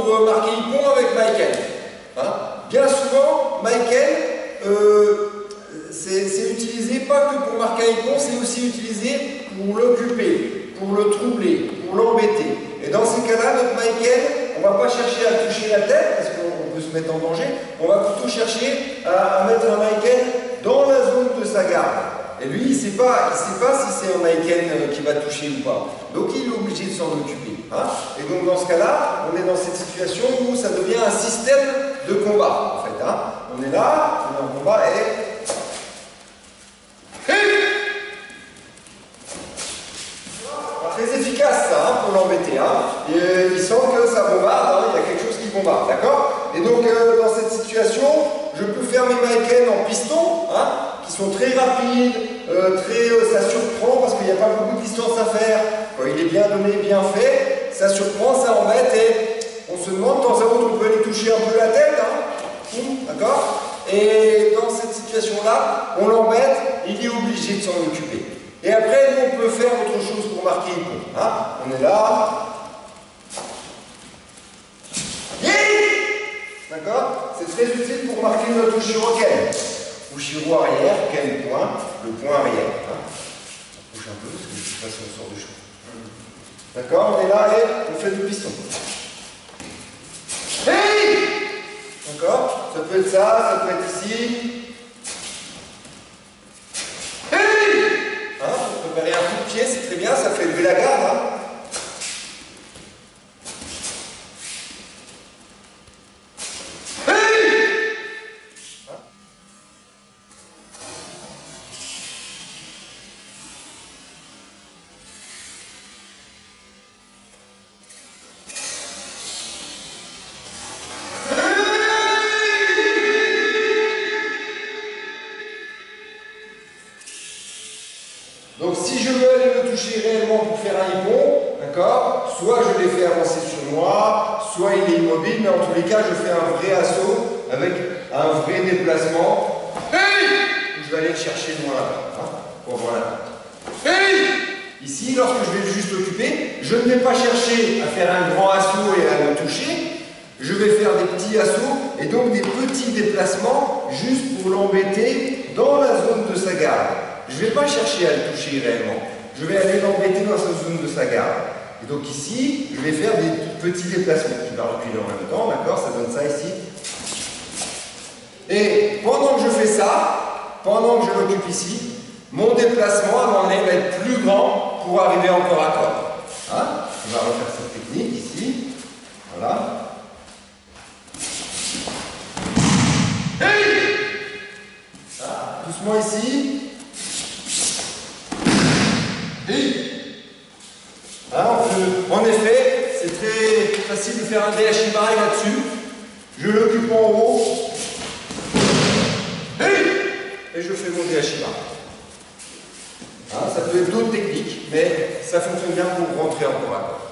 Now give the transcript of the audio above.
pour marquer Hippon avec Michael. Hein? Bien souvent, Michael, c'est utilisé pas que pour marquer un Hippon, c'est aussi utilisé pour l'occuper, pour le troubler, pour l'embêter. Et dans ces cas-là, notre Michael, on ne va pas chercher à toucher la tête, parce qu'on peut se mettre en danger, on va plutôt chercher à mettre un Michael dans la zone de sa garde. Et lui, il ne sait pas si c'est un Michael qui va toucher ou pas. Donc il est obligé de s'en occuper. Hein? Et donc dans ce cas-là, on est dans cette situation où ça devient un système de combat, en fait. Hein? On est là, on est en combat et... Très efficace ça, hein, pour l'embêter. Hein. Il sent que ça bombarde, hein, il y a quelque chose qui bombarde, d'accord? Et donc dans cette situation, je peux faire mes Michael en piston, hein, qui sont très rapides, ça surprend parce qu'il n'y a pas beaucoup de distance à faire. Quand il est bien donné, bien fait, ça surprend, ça embête et on se demande de temps à autre, on peut aller toucher un peu la tête, hein, d'accord? Et dans cette situation-là, on l'embête, il est obligé de s'en occuper. Et après, nous, on peut faire autre chose pour marquer Hippon. Hein? On est là. D'accord? C'est très utile pour marquer notre Ushiro Ken. Ushiro arrière, Ken point, le point arrière. Hein? On bouge un peu parce que je ne sais pas si on sort du champ. D'accord? On est là et on fait du piston. D'accord? Ça peut être ça, ça peut être ici. Préparer un coup de pied, c'est très bien, ça fait lever la garde. Hein. Donc si je veux aller le toucher réellement pour faire un Hippon, d'accord, soit je l'ai fait avancer sur moi, soit il est immobile, mais en tous les cas je fais un vrai assaut avec un vrai déplacement. Où je vais aller le chercher loin là-bas, hein, pour avoir la tête. Ici, lorsque je vais juste occuper, je ne vais pas chercher à faire un grand assaut et à le toucher, je vais faire des petits assauts et donc des petits déplacements juste pour l'embêter dans la zone de sa garde. Je ne vais pas chercher à le toucher réellement. Je vais aller l'embêter dans sa zone de sa garde. Et donc ici, je vais faire des petits déplacements. Je vais reculer en même temps, d'accord? Ça donne ça ici. Et pendant que je fais ça, pendant que je l'occupe ici, mon déplacement à un moment donné va être plus grand pour arriver encore à corps. Hein? On va refaire cette technique ici. Voilà. Doucement ici. En effet, c'est très facile de faire un Dehashibari là-dessus. Je l'occupe en haut. Et je fais mon Dehashibari. Hein, ça peut être d'autres techniques, mais ça fonctionne bien pour rentrer en corps à corps.